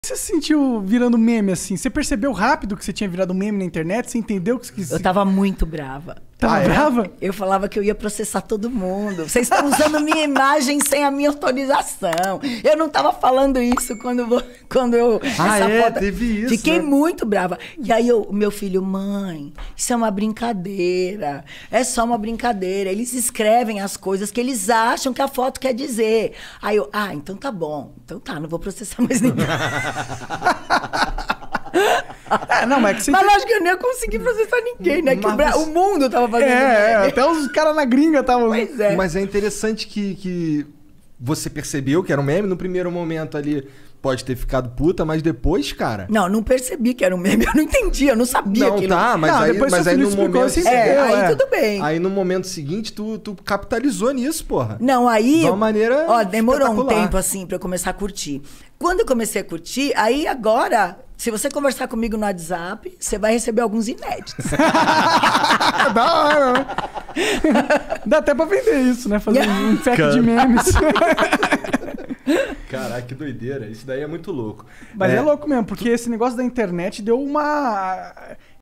Você se sentiu virando meme assim? Você percebeu rápido que você tinha virado meme na internet? Você entendeu que Eu tava muito brava. Tava brava? Eu falava que eu ia processar todo mundo. Vocês estão usando minha imagem sem a minha autorização. Eu não tava falando isso quando eu... teve isso. Fiquei né? muito brava. E aí o meu filho, mãe, isso é uma brincadeira. É só uma brincadeira. Eles escrevem as coisas que eles acham que a foto quer dizer. Aí eu, então tá bom. Então tá, não vou processar mais ninguém. Mas é que você... Mas lógico que eu nem ia conseguir processar ninguém, né? Que o mundo tava fazendo até os caras na gringa estavam... Pois é. Mas é interessante que você percebeu que era um meme no primeiro momento ali. Pode ter ficado puta, mas depois, cara... Não percebi que era um meme. Eu não entendi, eu não sabia Não, aquilo. tá, mas aí no momento... Aí tudo bem. Aí no momento seguinte, tu capitalizou nisso, porra. Não, aí... De uma maneira demorou um espetacular. tempo, assim, pra eu começar a curtir. Quando eu comecei a curtir, aí agora... Se você conversar comigo no WhatsApp, você vai receber alguns inéditos. Da hora, né? Dá até pra vender isso, né? Fazer um pack de memes. Caraca, que doideira. Isso daí é muito louco. Mas é louco mesmo, porque esse negócio da internet deu uma...